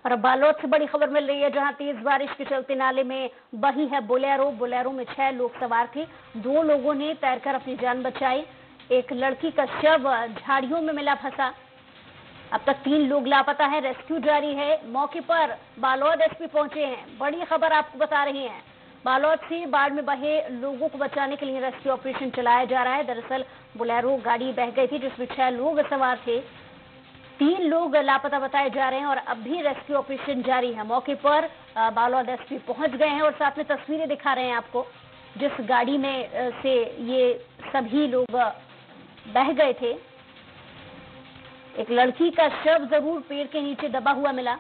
और अब बालोद से बड़ी खबर मिल रही है, जहां तेज बारिश के चलते नाले में बही है बोलेरो में 6 लोग सवार थे। 2 लोगों ने तैरकर अपनी जान बचाई। एक लड़की का शव झाड़ियों में मिला फंसा। अब तक 3 लोग लापता है, रेस्क्यू जारी है। मौके पर बालोद एसपी पहुंचे हैं। बड़ी खबर आपको बता रहे हैं, बालोद से बाढ़ में बहे लोगों को बचाने के लिए रेस्क्यू ऑपरेशन चलाया जा रहा है। दरअसल बोलेरो गाड़ी बह गई थी, जिसमें 6 लोग सवार थे। 3 लोग लापता बताए जा रहे हैं और अब भी रेस्क्यू ऑपरेशन जारी है। मौके पर बालोद एसपी पहुंच गए हैं और साथ में तस्वीरें दिखा रहे हैं आपको, जिस गाड़ी में से ये सभी लोग बह गए थे। एक लड़की का शव जरूर पेड़ के नीचे दबा हुआ मिला।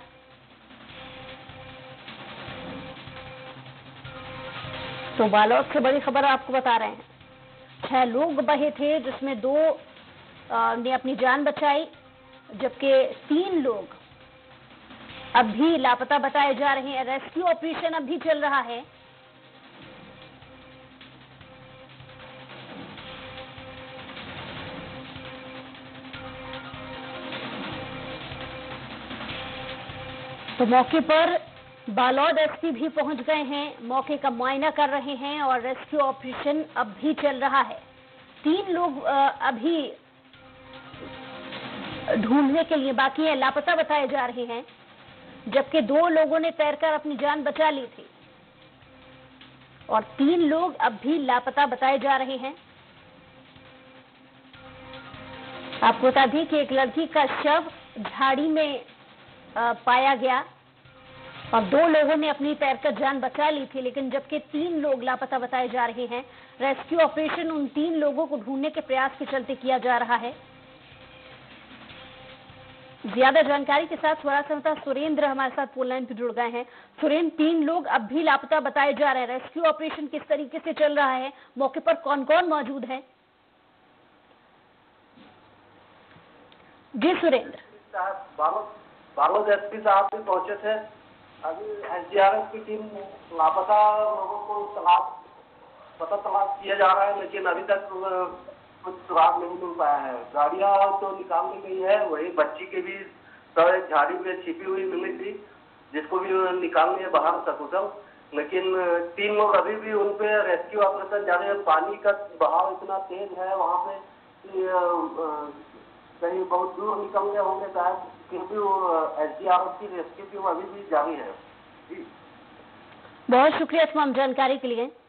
तो बालोद से बड़ी खबर आपको बता रहे हैं, 6 लोग बहे थे, जिसमें 2 ने अपनी जान बचाई, जबकि 3 लोग अब भी लापता बताए जा रहे हैं। रेस्क्यू ऑपरेशन अब भी चल रहा है। तो मौके पर बालोद एसपी भी पहुंच गए हैं, मौके का मुआयना कर रहे हैं और रेस्क्यू ऑपरेशन अब भी चल रहा है। 3 लोग अभी ढूंढने के लिए बाकी है, लापता बताए जा रहे हैं, जबकि 2 लोगों ने तैरकर अपनी जान बचा ली थी और 3 लोग अब भी लापता बताए जा रहे हैं। आपको बता दें कि एक लड़की का शव झाड़ी में पाया गया और 2 लोगों ने अपनी तैरकर जान बचा ली थी, लेकिन जबकि 3 लोग लापता बताए जा रहे हैं। रेस्क्यू ऑपरेशन उन 3 लोगों को ढूंढने के प्रयास के चलते किया जा रहा है। ज्यादा जानकारी के साथ हमारा संवाददाता सुरेंद्र हमारे साथ फोन लाइन पर जुड़ गए हैं। सुरेंद्र, 3 लोग अब भी लापता बताए जा रहे हैं, रेस्क्यू ऑपरेशन किस तरीके से चल रहा है, मौके पर कौन कौन मौजूद है? जी सुरेंद्र। बालोद एसपी साहब भी पहुंचे थे। अभी एसडीआरएफ की टीम लापता लोगों को तलाश किया जा रहा है, लेकिन अभी तक कुछ सुराग नहीं मिल पाया है। गाड़ियां तो निकाल ली गई है, वही बच्ची के भी एक झाड़ी में छिपी हुई मिली थी, जिसको भी निकालनी है बाहर सकुशल। लेकिन 3 लोग अभी भी उन पे रेस्क्यू ऑपरेशन जारी है। पानी का बहाव इतना तेज है वहाँ पे कि कहीं बहुत दूर निकल गए होंगे शायद, फिर भी एसडीआरएफ की रेस्क्यू टीम अभी भी जारी है। जी, बहुत शुक्रिया तमाम जानकारी के लिए।